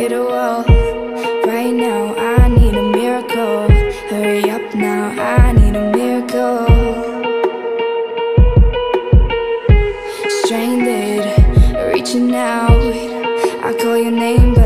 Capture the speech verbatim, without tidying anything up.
hit a wall. Right now I need a miracle. Hurry up now, I need a miracle. Stranded, reaching out, I call your name